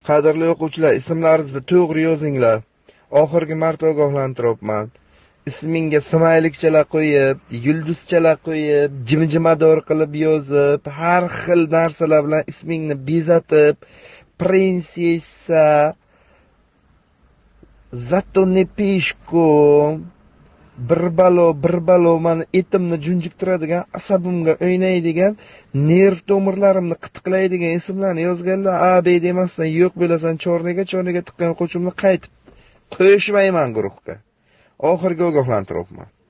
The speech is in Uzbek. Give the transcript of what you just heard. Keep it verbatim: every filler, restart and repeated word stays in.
Qadrli o'quvchilar, ismlaringizni to'g'ri yozinglar. Oxirgi marta ogohlantiryapman. Ismingga smaylikchalar qo'yib, yulduzchalar qo'yib, jimjimador qilib yozib, har xil narsalar bilan ismingni bezatib, prinsessa, zato ne peshkom, bir balo, bir balo mani etimni junjiktiradigan, asabimga o'ynaydigan, nerv tomirlarimni qitiqlaydigan ismlarni yozganlar. A, B demasdan yo'q bo'lasan, chornaga, chornaga tiqqan qo'chimni qaytib qo'shmayman guruhga. Oxirgi ogohlantiryapman.